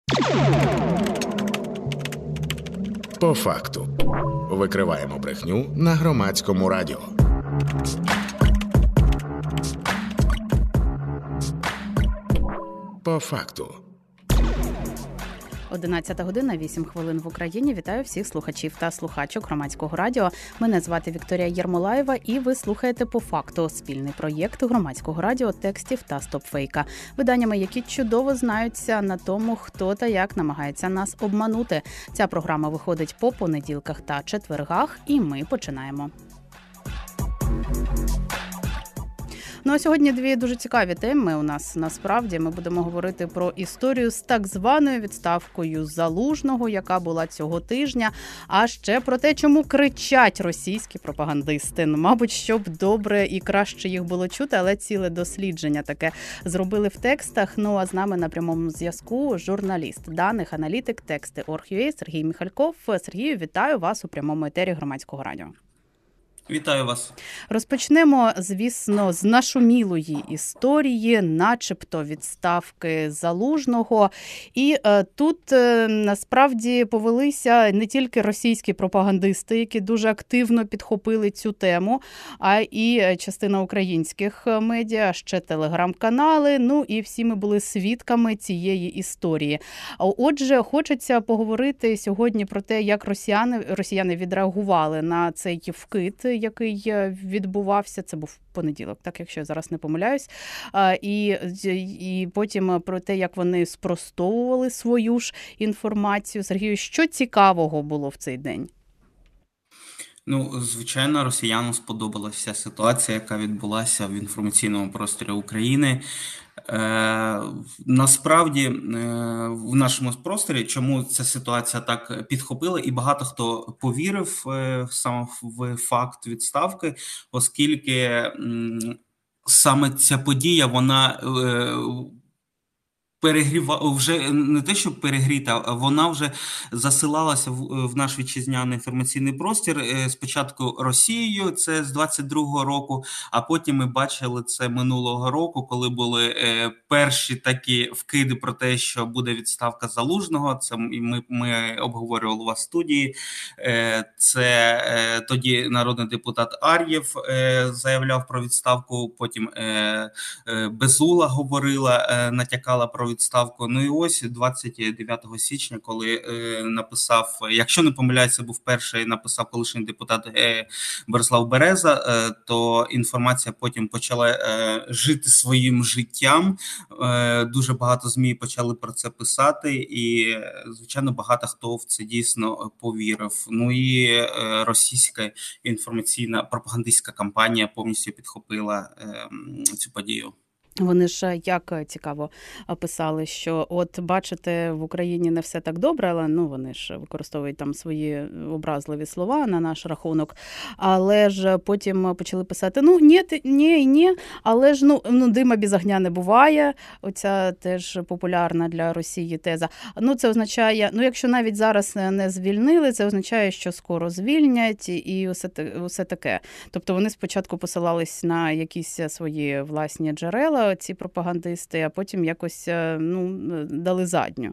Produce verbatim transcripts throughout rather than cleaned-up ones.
По факту. Викриваємо брехню на Громадському радіо. По факту. одинадцята година, вісім хвилин в Україні. Вітаю всіх слухачів та слухачок Громадського радіо. Мене звати Вікторія Єрмолаєва, і ви слухаєте «По факту» – спільний проєкт Громадського радіо, текстів та стопфейка. Виданнями, які чудово знаються на тому, хто та як намагається нас обманути. Ця програма виходить по понеділках та четвергах, і ми починаємо. Ну а сьогодні дві дуже цікаві теми у нас насправді. Ми будемо говорити про історію з так званою відставкою Залужного, яка була цього тижня, а ще про те, чому кричать російські пропагандисти. Ну, мабуть, щоб добре і краще їх було чути, але ціле дослідження таке зробили в текстах. Ну а з нами на прямому зв'язку журналіст даних, аналітик, тексти точка орг точка ю а Сергій Міхальков. Сергію, вітаю вас у прямому етері Громадського радіо. Вітаю вас. Розпочнемо, звісно, з нашумілої історії, начебто відставки Залужного. І е, тут е, насправді повелися не тільки російські пропагандисти, які дуже активно підхопили цю тему, а і частина українських медіа, ще телеграм-канали, ну і всі ми були свідками цієї історії. Отже, хочеться поговорити сьогодні про те, як росіяни, росіяни відреагували на цей вкид, який відбувався, це був понеділок, так, якщо я зараз не помиляюсь, і, і потім про те, як вони спростовували свою ж інформацію. Сергію, що цікавого було в цей день? Ну, звичайно, росіянам сподобалася ситуація, яка відбулася в інформаційному просторі України. Е, насправді, е, в нашому просторі, чому ця ситуація так підхопила, і багато хто повірив е, саме в факт відставки, оскільки м, саме ця подія, вона е, перегріва вже не те, що перегріта, а вона вже засилалася в, в наш вітчизняний інформаційний простір. Спочатку Росією, це з двадцять другого року, а потім ми бачили це минулого року, коли були е, перші такі вкиди про те, що буде відставка Залужного. Це ми, ми обговорювали у вас в студії. Е, це е, тоді народний депутат Ар'єв е, заявляв про відставку, потім е, е, Безугла говорила, е, натякала про відставку. Ну і ось двадцять дев'ятого січня, коли е, написав, якщо не помиляюся, був перший, написав колишній депутат е, Борислав Береза, е, то інформація потім почала е, жити своїм життям. Е, дуже багато ЗМІ почали про це писати, і, звичайно, багато хто в це дійсно повірив. Ну і е, російська інформаційна пропагандистська кампанія повністю підхопила е, цю подію. Вони ж, як цікаво, писали, що от бачите, в Україні не все так добре, але ну вони ж використовують там свої образливі слова на наш рахунок, але ж потім почали писати, ну ні, ні, ні, але ж ну, ну дима без огня не буває, оця теж популярна для Росії теза. Ну це означає, ну якщо навіть зараз не звільнили, це означає, що скоро звільнять і усе, усе таке. Тобто вони спочатку посилались на якісь свої власні джерела, ці пропагандисти, а потім якось, ну, дали задню.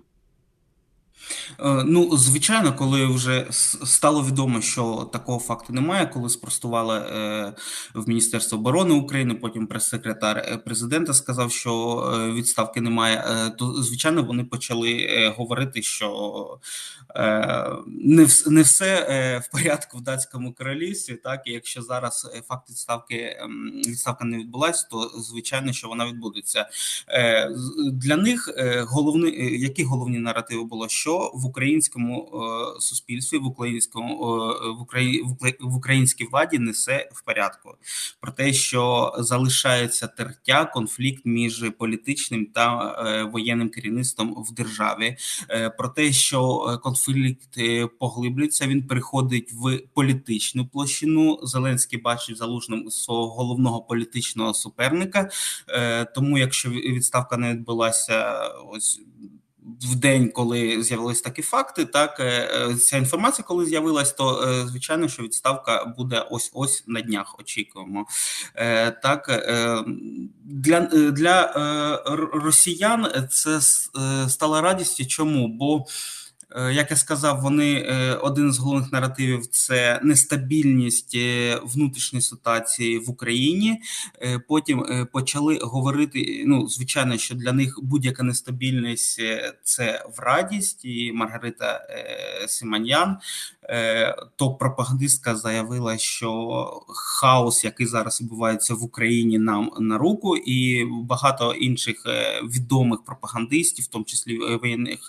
Ну, звичайно, коли вже стало відомо, що такого факту немає, коли спростували е, в Міністерство оборони України, потім прес-секретар президента сказав, що відставки немає, е, то, звичайно, вони почали е, говорити, що е, не, в, не все е, в порядку в датському королівстві, так, і якщо зараз факт відставки, е, відставка не відбулася, то, звичайно, що вона відбудеться. Е, для них е, головний, які головні наративи було, що в українському е, суспільстві, в українському е, в, Украї, в українській владі несе в порядку. Про те, що залишається тертя, конфлікт між політичним та е, воєнним керівництвом в державі. Е, про те, що конфлікт поглиблюється, він переходить в політичну площину. Зеленський бачить Залужним свого головного політичного суперника. Е, тому, якщо відставка не відбулася, ось в день, коли з'явились такі факти, так, ця інформація, коли з'явилась, то, звичайно, що відставка буде ось-ось на днях, очікуємо. Так, для, для росіян це стало радістю. Чому? Бо, як я сказав, вони, один з головних наративів – це нестабільність внутрішньої ситуації в Україні. Потім почали говорити, ну, звичайно, що для них будь-яка нестабільність – це в радість. І Маргарита Симоньян, топ-пропагандистка, заявила, що хаос, який зараз відбувається в Україні, нам на руку. І багато інших відомих пропагандистів, в тому числі воєнних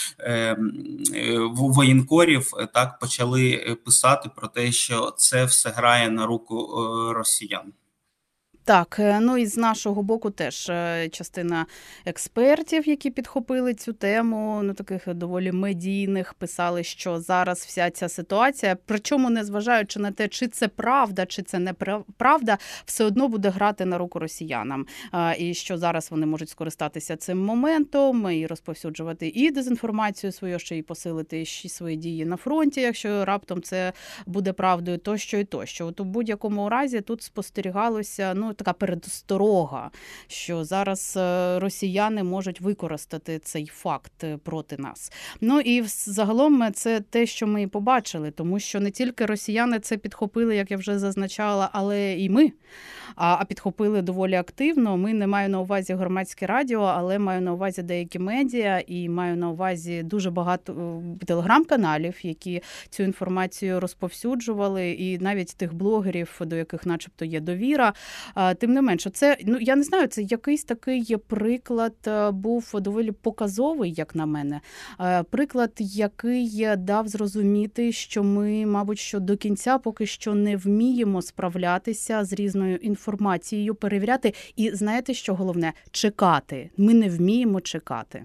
воєнкорів, так, почали писати про те, що це все грає на руку росіян. Так, ну і з нашого боку теж частина експертів, які підхопили цю тему, ну таких доволі медійних, писали, що зараз вся ця ситуація, причому не зважаючи на те, чи це правда, чи це не правда, все одно буде грати на руку росіянам. І що зараз вони можуть скористатися цим моментом і розповсюджувати і дезінформацію свою, ще й посилити ще свої дії на фронті, якщо раптом це буде правдою, тощо і тощо. От у будь-якому разі тут спостерігалося, ну, така передосторога, що зараз росіяни можуть використати цей факт проти нас. Ну і загалом це те, що ми і побачили, тому що не тільки росіяни це підхопили, як я вже зазначала, але і ми. А підхопили доволі активно. Ми не маю на увазі громадське радіо, але маю на увазі деякі медіа і маю на увазі дуже багато телеграм-каналів, які цю інформацію розповсюджували, і навіть тих блогерів, до яких начебто є довіра. Тим не менше, це, ну, я не знаю, це якийсь такий приклад був доволі показовий, як на мене. Приклад, який дав зрозуміти, що ми, мабуть, що до кінця поки що не вміємо справлятися з різною інформацією, перевіряти. І знаєте, що головне? Чекати. Ми не вміємо чекати.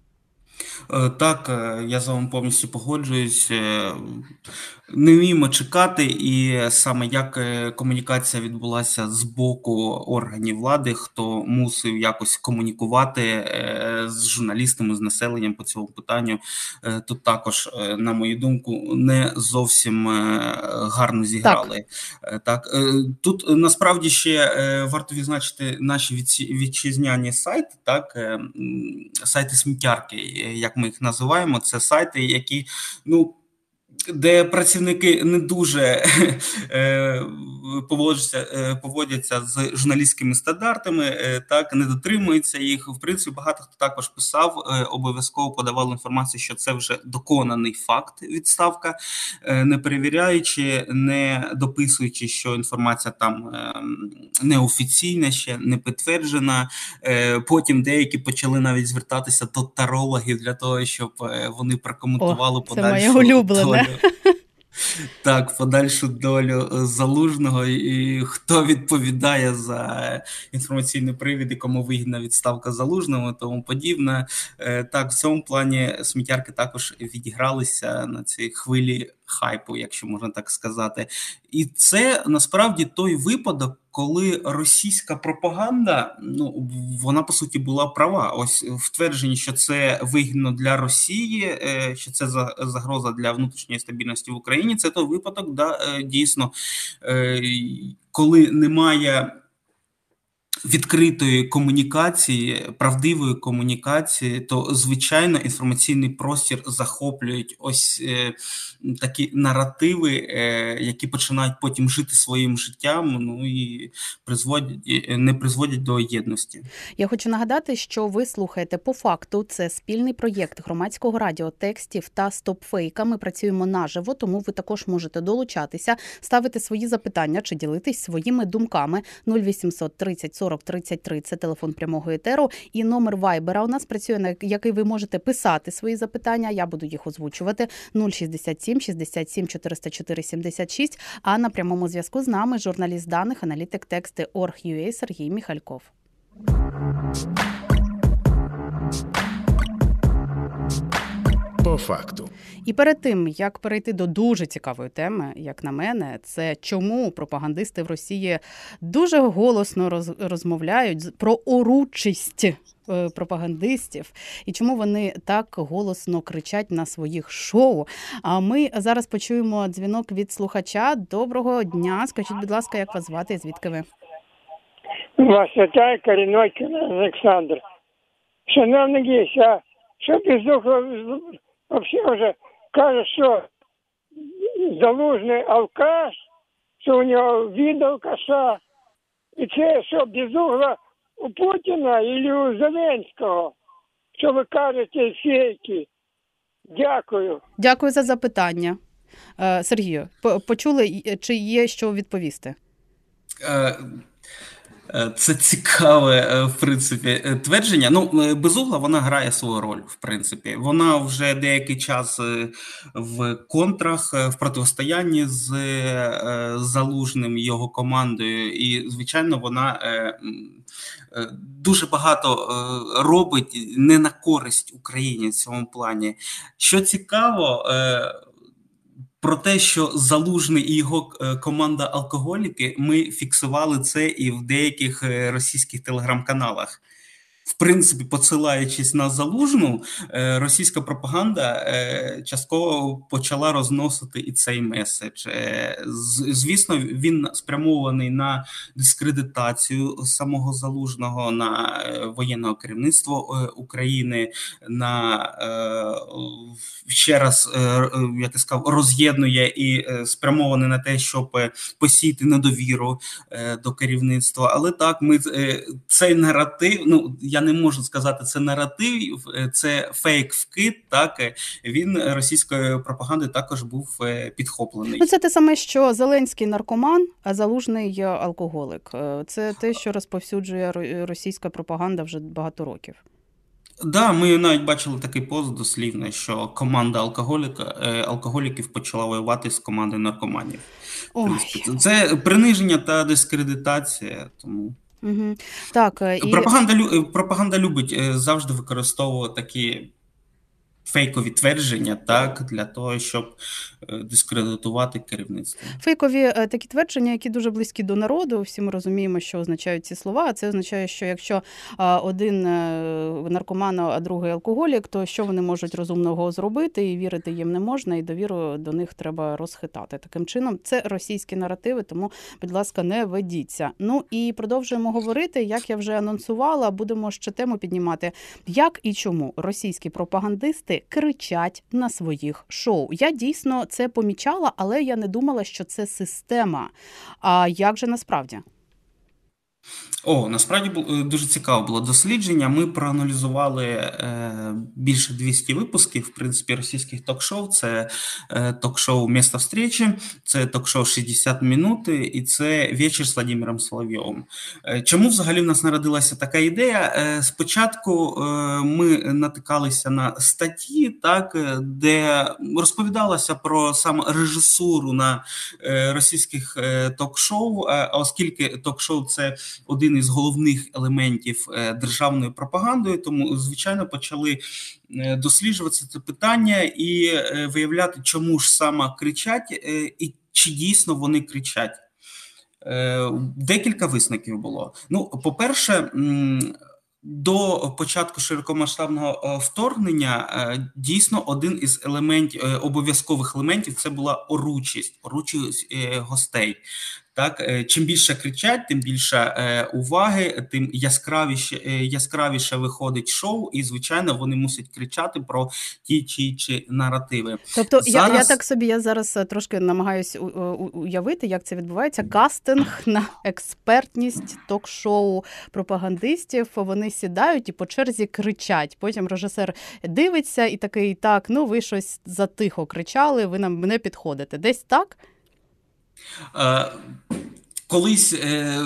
Так, я з вами повністю погоджуюсь. Не вміємо чекати, і саме як комунікація відбулася з боку органів влади, хто мусив якось комунікувати з журналістами, з населенням по цьому питанню, тут також, на мою думку, не зовсім гарно зіграли. Так. Так. Тут насправді ще варто відзначити наші вітчизняні сайти, так, сайти сміттярки, як ми їх називаємо, це сайти, які, ну, де працівники не дуже поводяться, поводяться з журналістськими стандартами, так, не дотримуються їх. В принципі, багато хто також писав, обов'язково подавали інформацію, що це вже доконаний факт відставка, не перевіряючи, не дописуючи, що інформація там неофіційна ще, не підтверджена. Потім деякі почали навіть звертатися до тарологів для того, щоб вони прокоментували О, подальшу долю. Так, подальшу долю Залужного і хто відповідає за інформаційні привіди, кому вигідна відставка Залужного і тому подібне. Так, в цьому плані сміттярки також відігралися на цій хвилі хайпу, якщо можна так сказати. І це насправді той випадок, коли російська пропаганда, ну, вона, по суті, була права. Ось в твердженні, що це вигідно для Росії, що це загроза для внутрішньої стабільності в Україні, це той випадок, да, дійсно, коли немає відкритої комунікації, правдивої комунікації, то, звичайно, інформаційний простір захоплюють ось е, такі наративи, е, які починають потім жити своїм життям, ну і призводять, не призводять до єдності. Я хочу нагадати, що ви слухаєте «По факту». Це спільний проєкт громадського радіо «Текстів» та «Стопфейка». Ми працюємо наживо, тому ви також можете долучатися, ставити свої запитання чи ділитись своїми думками. нуль вісімсот тридцять сорок тридцять три – це телефон прямого етеру. І номер Вайбера у нас працює, на який ви можете писати свої запитання. Я буду їх озвучувати. нуль шістдесят сім шістдесят сім чотириста чотири сімдесят шість. А на прямому зв'язку з нами журналіст даних, аналітик тексти точка орг точка ю а Сергій Міхальков. По факту. І перед тим, як перейти до дуже цікавої теми, як на мене, це чому пропагандисти в Росії дуже голосно роз- розмовляють з- про оручість е, пропагандистів і чому вони так голосно кричать на своїх шоу. А ми зараз почуємо дзвінок від слухача. Доброго дня. Скажіть, будь ласка, як вас звати і звідки ви? Вас вітає корінний Олександр. Шановний гість, а що Безухов взагалі вже каже, що Залужний алкаш, що у нього від алкаша, і це що Безугла у Путіна і у Зеленського, що ви кажете фейки. Дякую. Дякую за запитання. Е, Сергію, по- почули, чи є що відповісти? Е, е, Це цікаве, е, в принципі, е, твердження. Ну, е, Безугла, вона грає свою роль, в принципі. Вона вже деякий час е, в контрах, е, в протистоянні з е, Залужним, його командою. І, звичайно, вона е, м, е, дуже багато е, робить не на користь Україні в цьому плані. Що цікаво, е, про те, що Залужний і його е, команда алкоголіки, ми фіксували це і в деяких е, російських телеграм-каналах. В принципі, посилаючись на Залужну, е, російська пропаганда е, частково почала розносити і цей меседж. Е, з- Звісно, він спрямований на дискредитацію самого Залужного, на е, воєнне керівництво е, України, на е, ще раз, е, е, як я сказав, роз'єднує і е, спрямований на те, щоб е, посіяти недовіру е, до керівництва. Але так, ми е, цей наратив, ну я не можу сказати, це наратив, е, це фейк-вкид. Так е, він російською пропагандою також був е, підхоплений. Ну, це те саме, що Зеленський наркоман, а Залужний алкоголик. Е, Це те, що розповсюджує ро- російська пропаганда вже багато років. Да, ми навіть бачили такий пост дослівно, що команда алкоголіка, е, алкоголіків почала воювати з командою наркоманів. В Ой. принципі, це це приниження та дискредитація. Тому Угу. Так, е, і пропаганда лю- е, пропаганда любить е, завжди використовувати такі фейкові твердження, так, для того, щоб е, дискредитувати керівництво. фейкові е, такі твердження, які дуже близькі до народу. Всі ми розуміємо, що означають ці слова. Це означає, що якщо а, один е, наркоман, а другий алкоголік, то що вони можуть розумного зробити, і вірити їм не можна, і довіру до них треба розхитати. Таким чином, це російські наративи, тому, будь ласка, не ведіться. Ну і продовжуємо говорити, як я вже анонсувала, будемо ще тему піднімати, як і чому російські пропагандисти кричать на своїх шоу. Я дійсно це помічала, але я не думала, що це система. А як же насправді? О, насправді бу- е, дуже цікаво було дослідження. Ми проаналізували е, більше двісті випусків, в принципі, російських ток-шоу. Це е, ток-шоу «Место встречи», це ток-шоу «шістдесят минут» і це «Вечір з Владимиром Соловйовим». Е, чому взагалі в нас народилася така ідея? Е, спочатку е, ми натикалися на статті, так, е, де розповідалося про саме режисуру на е, російських е, ток-шоу, а а оскільки ток-шоу – це один із головних елементів е, державної пропаганди, тому, звичайно, почали е, досліджувати це питання і е, виявляти, чому ж саме кричать е, і чи дійсно вони кричать. Е, Декілька висновків було. Ну, по-перше, м, до початку широкомасштабного е, вторгнення е, дійсно один із елементів, е, обов'язкових елементів, це була оручість, оручість е, гостей. Так, е, чим більше кричать, тим більше е, уваги, тим яскравіше, е, яскравіше виходить шоу, і, звичайно, вони мусять кричати про ті чи інші наративи. Тобто я, я Зараз- так собі, я зараз е, трошки намагаюся уявити, як це відбувається. Кастинг на експертність ток-шоу пропагандистів. Вони сідають і по черзі кричать. Потім режисер дивиться і такий, так, ну ви щось затихо кричали, ви нам не підходите. Десь так? Е, Колись е,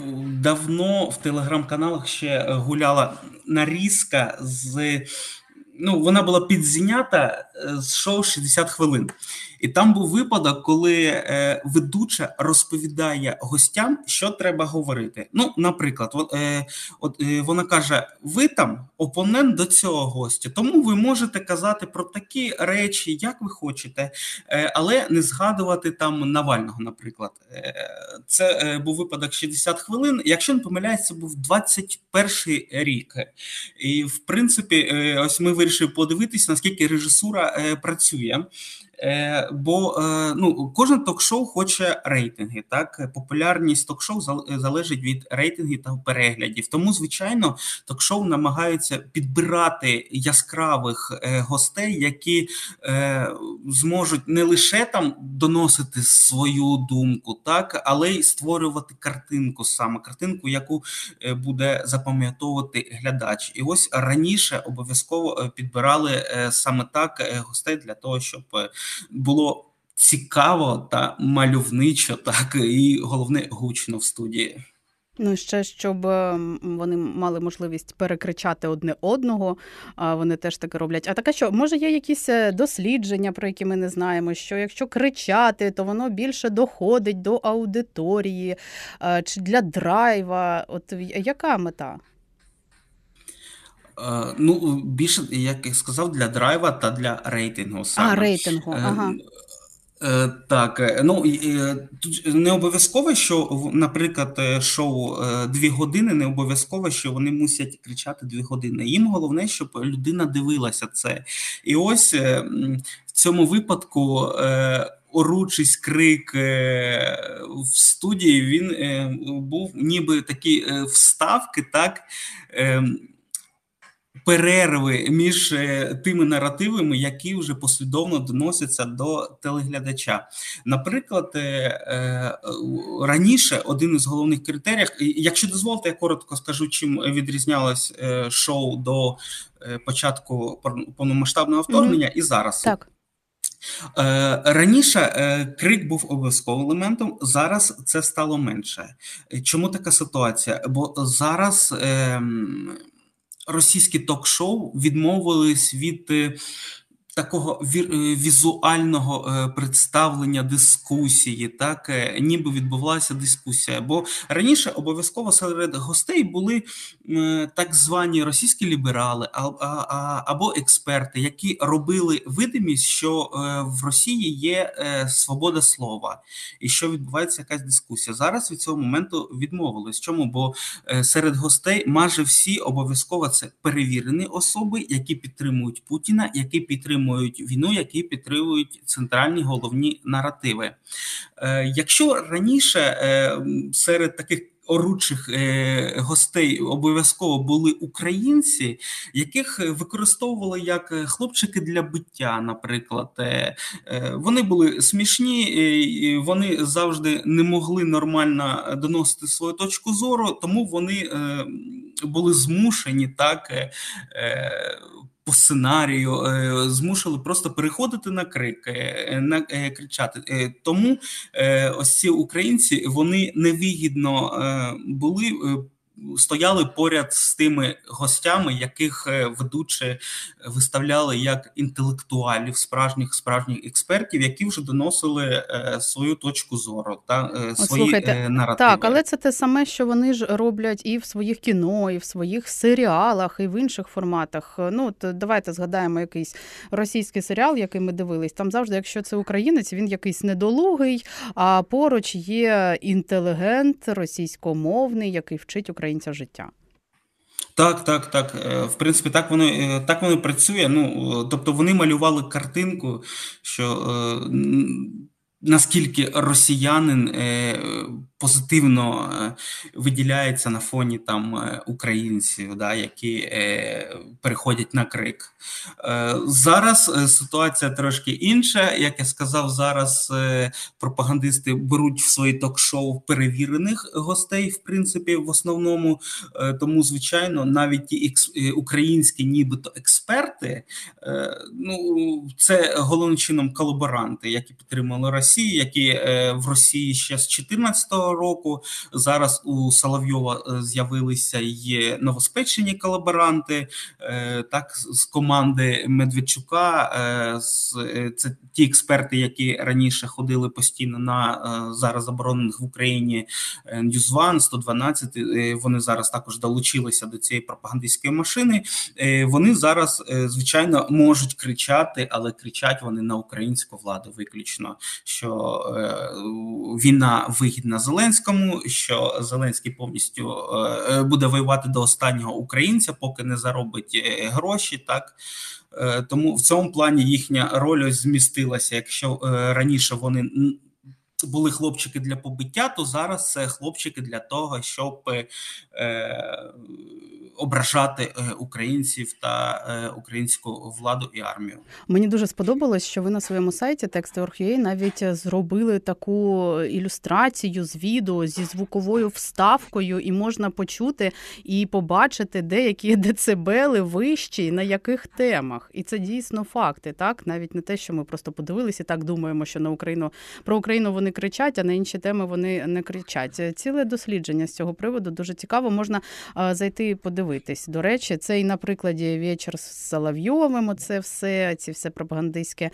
давно в телеграм-каналах ще гуляла нарізка з ну, вона була підзнята з шоу «шістдесят хвилин». І там був випадок, коли е, ведуча розповідає гостям, що треба говорити. Ну, наприклад, от, е, от, е, вона каже, ви там опонент до цього гостя, тому ви можете казати про такі речі, як ви хочете, е, але не згадувати там Навального, наприклад. Е, це е, був випадок «шістдесят хвилин». Якщо не помиляюсь, це був двадцять перший рік. І, в принципі, е, ось ми вирішили подивитися, наскільки режисура е, працює. Е, бо е, ну, кожен ток-шоу хоче рейтинги, так? Популярність ток-шоу залежить від рейтингів та переглядів. Тому, звичайно, ток-шоу намагаються підбирати яскравих е, гостей, які е, зможуть не лише там доносити свою думку, так, але й створювати картинку саме, картинку, яку е, буде запам'ятовувати глядач. І ось раніше обов'язково підбирали е, саме так е, гостей для того, щоб е, було цікаво та мальовничо, так, і головне, гучно в студії. Ну, ще, щоб вони мали можливість перекричати одне одного, вони теж таке роблять. А таке що, може є якісь дослідження, про які ми не знаємо, що якщо кричати, то воно більше доходить до аудиторії, чи для драйва? От яка мета? Uh, ну, більше, як я сказав, для драйва та для рейтингу саме. А, рейтингу, ага. Uh, так, ну, тут не обов'язково, що, наприклад, шоу «Дві години», не обов'язково, що вони мусять кричати дві години. Їм головне, щоб людина дивилася це. І ось в цьому випадку оручість, крик в студії, він був ніби такі вставки, так, перерви між тими наративами, які вже послідовно доносяться до телеглядача. Наприклад, раніше один із головних критеріїв, якщо дозволите, я коротко скажу, чим відрізнялось шоу до початку повномасштабного вторгнення, mm-hmm. і зараз. Так. Раніше крик був обов'язковим елементом, зараз це стало менше. Чому така ситуація? Бо зараз російські ток-шоу відмовились від такого візуального представлення дискусії, так, ніби відбувалася дискусія. Бо раніше обов'язково серед гостей були так звані російські ліберали або експерти, які робили видимість, що в Росії є свобода слова і що відбувається якась дискусія. Зараз від цього моменту відмовились. Чому? Бо серед гостей майже всі обов'язково це перевірені особи, які підтримують Путіна, які підтримують війну, які підтримують центральні головні наративи. Е, якщо раніше е, серед таких оручих е, гостей обов'язково були українці, яких використовували як хлопчики для биття, наприклад. Е, е, вони були смішні, е, вони завжди не могли нормально доносити свою точку зору, тому вони е, були змушені так е, по сценарію, змушували просто переходити на крик, на кричати. Тому ось ці українці, вони невигідно були, стояли поряд з тими гостями, яких ведучі виставляли як інтелектуалів, справжніх справжніх експертів, які вже доносили свою точку зору та свої Слухайте, наративи. Так, але це те саме, що вони ж роблять і в своїх кіно, і в своїх серіалах, і в інших форматах. Ну, то давайте згадаємо якийсь російський серіал, який ми дивились. Там завжди, якщо це українець, він якийсь недолугий, а поруч є інтелігент російськомовний, який вчить українців життя. Так, так, так. В принципі, так воно, так воно працює. Ну, тобто вони малювали картинку, що наскільки росіянин позитивно виділяється на фоні там українців, да, які переходять на крик. Зараз ситуація трошки інша. Як я сказав, зараз пропагандисти беруть в свої ток-шоу перевірених гостей, в принципі, в основному. Тому, звичайно, навіть ті українські нібито експерти, ну, це головним чином колаборанти, які підтримали Росію, які в Росії ще з чотирнадцятого двадцятого року. Зараз у Соловйова з'явилися й новоспечені колаборанти, так, з команди Медведчука. Це ті експерти, які раніше ходили постійно на зараз заборонених в Україні Ньюзван, сто дванадцять, вони зараз також долучилися до цієї пропагандистської машини. Вони зараз, звичайно, можуть кричати, але кричать вони на українську владу виключно, що війна вигідна Зеленському, що Зеленський повністю буде воювати до останнього українця, поки не заробить гроші, так. Тому в цьому плані їхня роль ось змістилася. Якщо раніше вони були хлопчики для побиття, то зараз це хлопчики для того, щоб е, ображати українців та е, українську владу і армію. Мені дуже сподобалось, що ви на своєму сайті текст точка орг точка ю а навіть зробили таку ілюстрацію з відео, зі звуковою вставкою, і можна почути і побачити деякі децибели вищі, на яких темах. І це дійсно факти, так? Навіть не те, що ми просто подивилися і так думаємо, що на Україну, про Україну вони кричать, а на інші теми вони не кричать. Ціле дослідження з цього приводу дуже цікаво, можна зайти і подивитись. До речі, це і на прикладі «Вечір з Соловйовим», оце все, ці все пропагандистське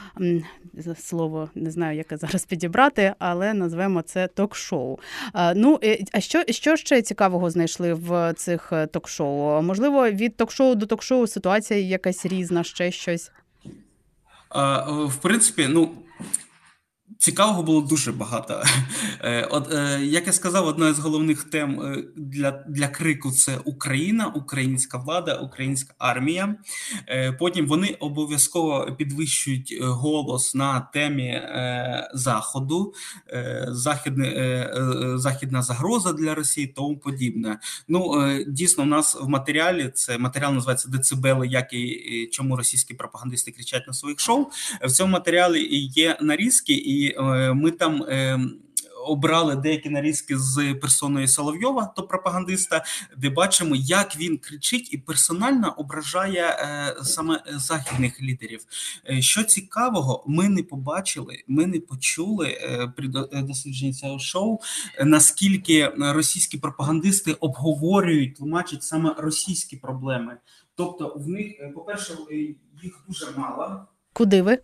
слово, не знаю, яке зараз підібрати, але назвемо це ток-шоу. Ну, а що, що ще цікавого знайшли в цих ток-шоу? Можливо, від ток-шоу до ток-шоу ситуація якась різна, ще щось? А, в принципі, ну, цікавого було дуже багато. От, як я сказав, одна з головних тем для, для крику – це Україна, українська влада, українська армія. Потім вони обов'язково підвищують голос на темі Заходу, західне, західна загроза для Росії, тому подібне. Ну, дійсно, у нас в матеріалі, це матеріал називається «Децибели, як і чому російські пропагандисти кричать на своїх шоу». В цьому матеріалі є нарізки, і ми там е, обрали деякі нарізки з персоною Соловйова, то пропагандиста, де бачимо, як він кричить і персонально ображає е, саме західних лідерів. Е, що цікавого, ми не побачили, ми не почули е, при дослідженні цього шоу, е, наскільки російські пропагандисти обговорюють, тлумачать саме російські проблеми. Тобто в них, по-перше, їх дуже мало. Куди ви?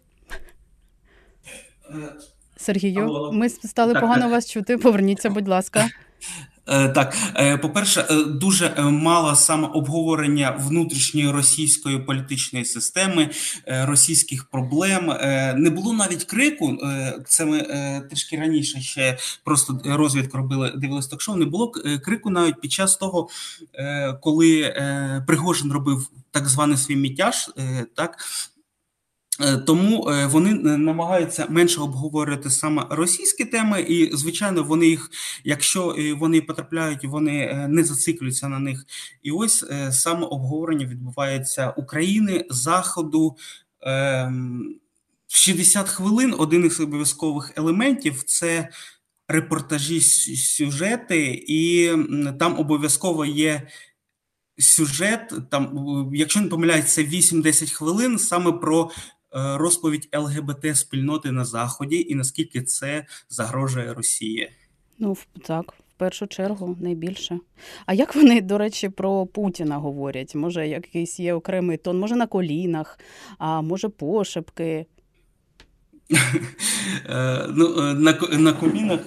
Сергію, Алло. Ми стали так, погано так. вас чути, поверніться, будь ласка. Так, по-перше, дуже мало саме обговорення внутрішньої російської політичної системи, російських проблем. Не було навіть крику, це ми трішки раніше ще просто розвідку робили, дивились ток-шоу, не було крику навіть під час того, коли Пригожин робив так званий свій мітяж, так, тому вони намагаються менше обговорювати саме російські теми, і, звичайно, вони їх, якщо вони потрапляють, вони не зациклюються на них. І ось саме обговорення відбувається України, Заходу. В шістдесят хвилин один із обов'язкових елементів – це репортажі, сюжети, і там обов'язково є сюжет, там, якщо не помиляюсь, це вісім-десять хвилин саме про розповідь ЛГБТ-спільноти на Заході і наскільки це загрожує Росії. Ну, так, в першу чергу, найбільше. А як вони, до речі, про Путіна говорять? Може, якийсь є окремий тон? Може, на колінах, а може, пошепки? Ну, на, на колінах...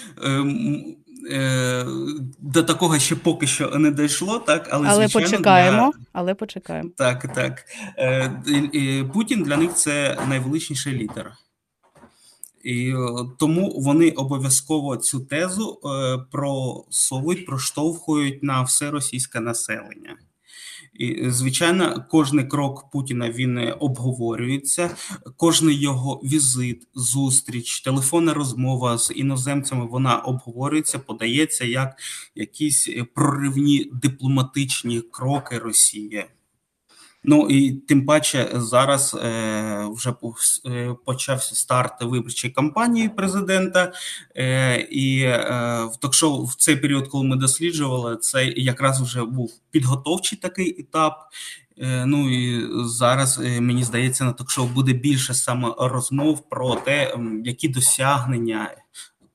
До такого ще поки що не дійшло, так, але, але звичайно, почекаємо, для... але почекаємо. Так, так. Путін для них це найвеличніший лідер. І тому вони обов'язково цю тезу просовують, проштовхують на все російське населення. І, звичайно, кожний крок Путіна, він обговорюється, кожний його візит, зустріч, телефонна розмова з іноземцями, вона обговорюється, подається як якісь проривні дипломатичні кроки Росії. Ну і тим паче зараз е, вже почався старт виборчої кампанії президента, е, і е, в ток-шоу в цей період, коли ми досліджували, це якраз вже був підготовчий такий етап. Е, ну і зараз, е, мені здається, на ток-шоу буде більше саме розмов про те, які досягнення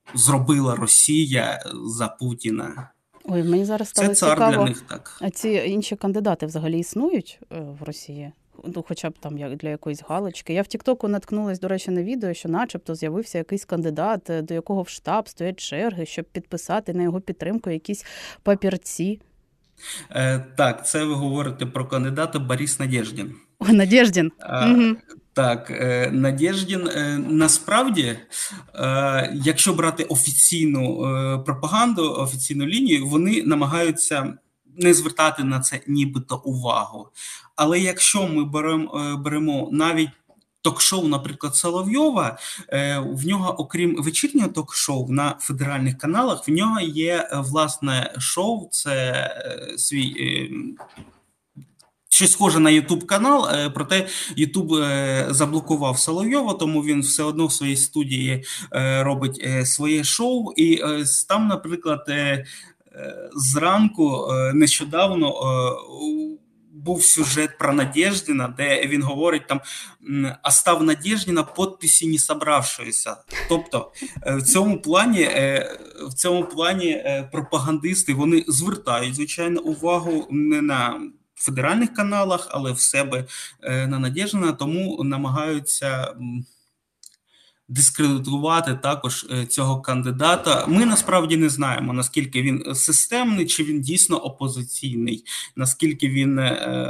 зробила Росія за Путіна. Ой, мені зараз стало Це цар цікаво, для них, так. а ці інші кандидати взагалі існують в Росії? Ну, хоча б там як для якоїсь галочки. Я в Тіктоку наткнулась, до речі, на відео, що начебто з'явився якийсь кандидат, до якого в штаб стоять черги, щоб підписати на його підтримку якісь папірці. Е, так, це ви говорите про кандидата Борис Надєждін. О, Надєждін. А, угу. Так, е, Надєждін, е, насправді, е, якщо брати офіційну е, пропаганду, офіційну лінію, вони намагаються не звертати на це нібито увагу. Але якщо ми беремо, беремо навіть ток-шоу, наприклад, Соловйова, в нього, окрім вечірнього ток-шоу на федеральних каналах, в нього є власне шоу, це свій... щось схоже на ютуб-канал, проте ютуб заблокував Соловйова, тому він все одно в своїй студії робить своє шоу. І там, наприклад, зранку нещодавно був сюжет про Надєждіна, де він говорить там «Остав Надєждіна підписи не собравшоїся». Тобто в цьому плані, в цьому плані пропагандисти, вони звертають, звичайно, увагу не на федеральних каналах, але в себе на Надєждіна, тому намагаються дискредитувати також цього кандидата. Ми насправді не знаємо, наскільки він системний, чи він дійсно опозиційний, наскільки він,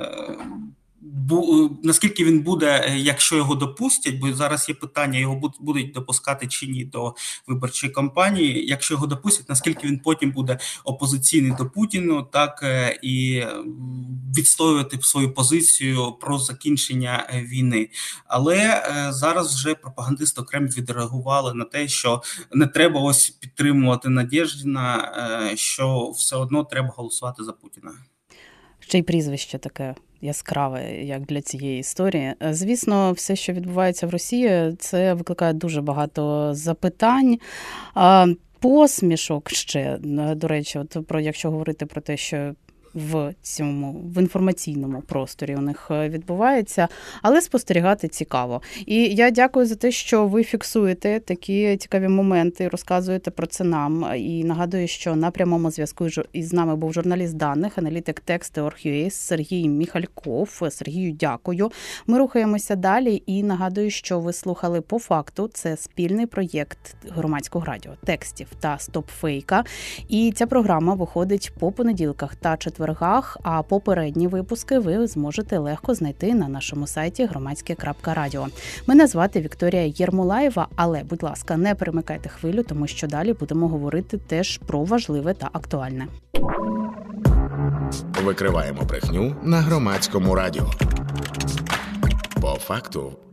бу, наскільки він буде, якщо його допустять, бо зараз є питання, його будуть допускати чи ні до виборчої кампанії, якщо його допустять, наскільки він потім буде опозиційний до Путіну, так і відстоювати свою позицію про закінчення війни. Але зараз вже пропагандисти окремо відреагували на те, що не треба ось підтримувати Надєждіна, що все одно треба голосувати за Путіна. Ще й прізвище таке яскраве, як для цієї історії. Звісно, все, що відбувається в Росії, це викликає дуже багато запитань, посмішок ще, до речі, от про, якщо говорити про те, що в цьому, в інформаційному просторі у них відбувається, але спостерігати цікаво. І я дякую за те, що ви фіксуєте такі цікаві моменти, розказуєте про це нам. І нагадую, що на прямому зв'язку із нами був журналіст даних, аналітик Текст.org.ua Сергій Міхальков. Сергію, дякую. Ми рухаємося далі і нагадую, що ви слухали «По факту». Це спільний проєкт Громадського радіо, Текстів та Стопфейка. І ця програма виходить по понеділках та четвергах, а попередні випуски ви зможете легко знайти на нашому сайті громадське крапка радіо. Мене звати Вікторія Єрмолаєва, але, будь ласка, не перемикайте хвилю, тому що далі будемо говорити теж про важливе та актуальне. Викриваємо брехню на Громадському радіо. По факту.